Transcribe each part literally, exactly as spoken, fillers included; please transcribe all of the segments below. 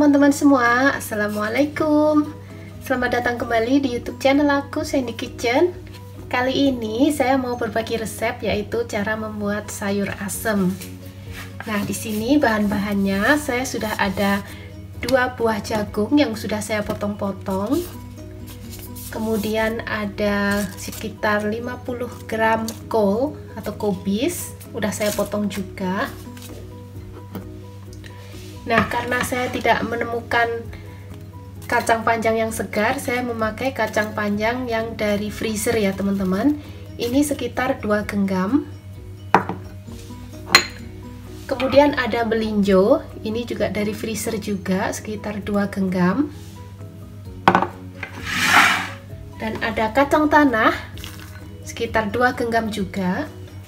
teman-teman semua, Assalamualaikum. Selamat datang kembali di YouTube channel aku, Sandy Kitchen. Kali ini saya mau berbagi resep, yaitu cara membuat sayur asem. Nah, di sini bahan-bahannya saya sudah ada dua buah jagung yang sudah saya potong-potong. Kemudian ada sekitar lima puluh gram kol atau kobis, udah saya potong juga. Nah, karena saya tidak menemukan kacang panjang yang segar, saya memakai kacang panjang yang dari freezer ya teman-teman. Ini sekitar dua genggam. Kemudian ada belinjo, ini juga dari freezer juga, sekitar dua genggam. Dan ada kacang tanah, sekitar dua genggam juga.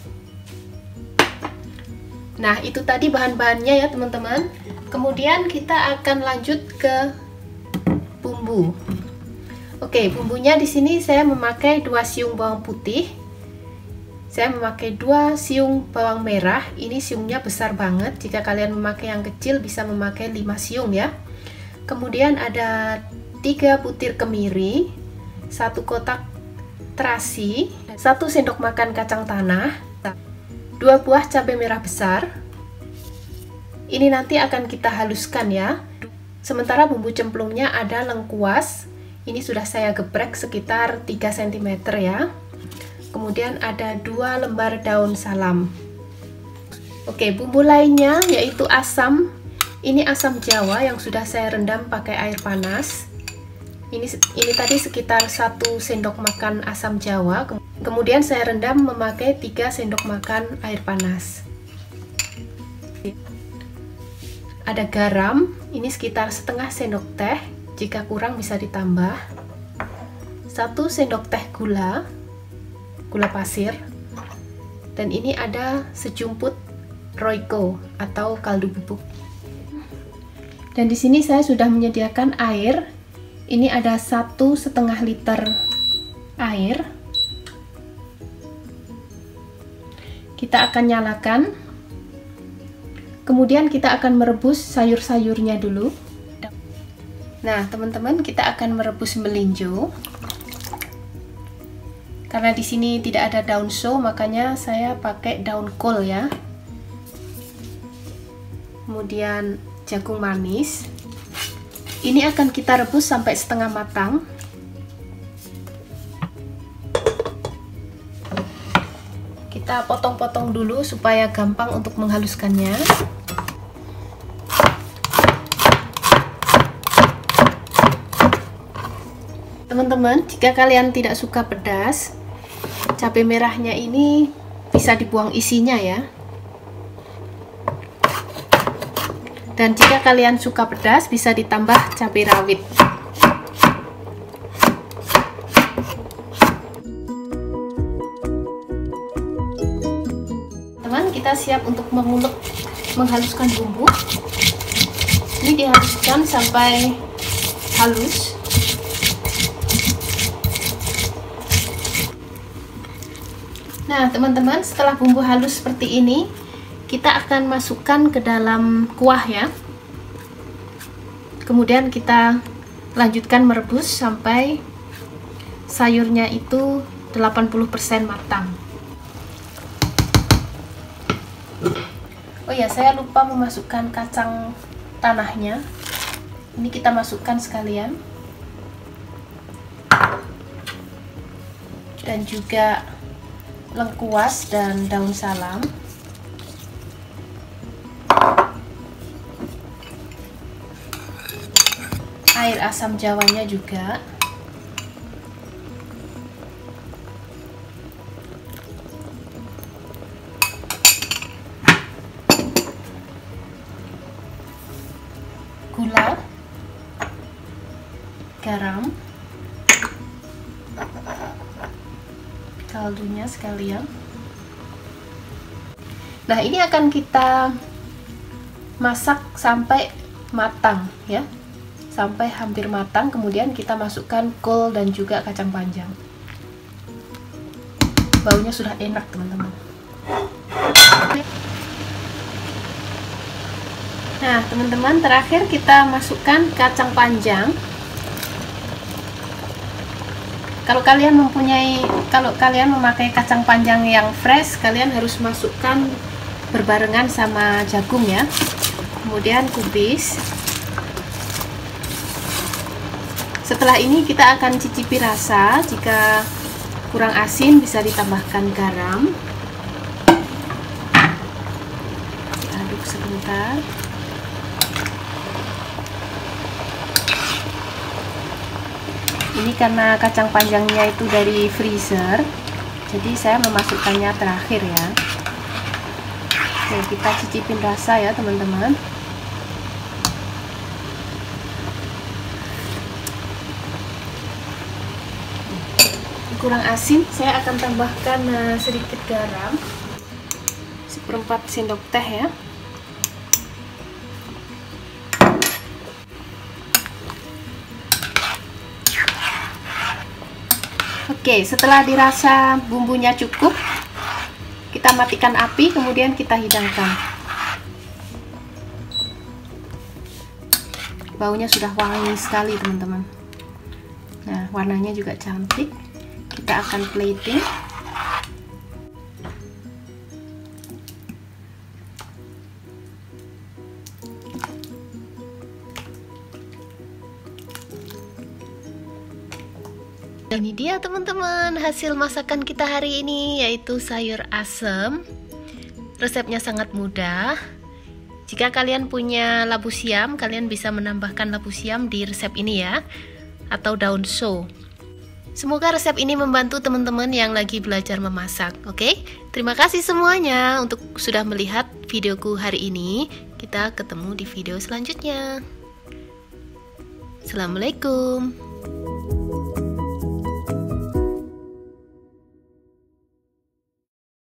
Nah, itu tadi bahan-bahannya ya teman-teman. Kemudian kita akan lanjut ke bumbu. Oke, bumbunya di sini saya memakai dua siung bawang putih. Saya memakai dua siung bawang merah. Ini siungnya besar banget. Jika kalian memakai yang kecil bisa memakai lima siung ya. Kemudian ada tiga butir kemiri, satu kotak terasi, satu sendok makan kacang tanah, dua buah cabai merah besar. Ini nanti akan kita haluskan ya. Sementara bumbu cemplungnya ada lengkuas. Ini sudah saya geprek sekitar tiga sentimeter ya. Kemudian ada dua lembar daun salam. Oke, bumbu lainnya yaitu asam. Ini asam Jawa yang sudah saya rendam pakai air panas. Ini ini tadi sekitar satu sendok makan asam Jawa. Kemudian saya rendam memakai tiga sendok makan air panas. Ada garam, ini sekitar setengah sendok teh, jika kurang bisa ditambah. Satu sendok teh gula, gula pasir. Dan ini ada sejumput Royco atau kaldu bubuk. Dan di sini saya sudah menyediakan air. Ini ada satu setengah liter air. Kita akan nyalakan. Kemudian kita akan merebus sayur-sayurnya dulu. Nah, teman-teman, kita akan merebus melinjo. Karena di sini tidak ada daun so, makanya saya pakai daun kol ya. Kemudian jagung manis. Ini akan kita rebus sampai setengah matang. Kita potong-potong dulu supaya gampang untuk menghaluskannya. Teman-teman, jika kalian tidak suka pedas, cabai merahnya ini bisa dibuang isinya ya. Dan jika kalian suka pedas, bisa ditambah cabai rawit. Kita siap untuk mengulek, menghaluskan bumbu. Ini dihaluskan sampai halus. Nah, teman-teman, setelah bumbu halus seperti ini, kita akan masukkan ke dalam kuah ya. Kemudian kita lanjutkan merebus sampai sayurnya itu delapan puluh persen matang. Oh ya, saya lupa memasukkan kacang tanahnya. Ini kita masukkan sekalian. Dan juga lengkuas dan daun salam. Air asam Jawanya juga. Gula, garam, kaldunya sekalian. Nah, ini akan kita masak sampai matang ya, sampai hampir matang. Kemudian kita masukkan kol dan juga kacang panjang. Baunya sudah enak, teman-teman. Nah, teman-teman, terakhir kita masukkan kacang panjang. Kalau kalian mempunyai, kalau kalian memakai kacang panjang yang fresh, kalian harus masukkan berbarengan sama jagung ya. Kemudian kubis. Setelah ini kita akan cicipi rasa. Jika kurang asin bisa ditambahkan garam. Aduk sebentar. Ini karena kacang panjangnya itu dari freezer, jadi saya memasukkannya terakhir ya. Oke, kita cicipin rasa ya teman-teman. Kurang asin, saya akan tambahkan uh, sedikit garam, seperempat sendok teh ya. Oke, setelah dirasa bumbunya cukup, kita matikan api, kemudian kita hidangkan. Baunya sudah wangi sekali teman-teman. Nah, warnanya juga cantik. Kita akan plating. Ini dia teman-teman hasil masakan kita hari ini, yaitu sayur asem. Resepnya sangat mudah. Jika kalian punya labu siam, kalian bisa menambahkan labu siam di resep ini ya, atau daun so. Semoga resep ini membantu teman-teman yang lagi belajar memasak. Oke, terima kasih semuanya untuk sudah melihat videoku hari ini. Kita ketemu di video selanjutnya. Assalamualaikum.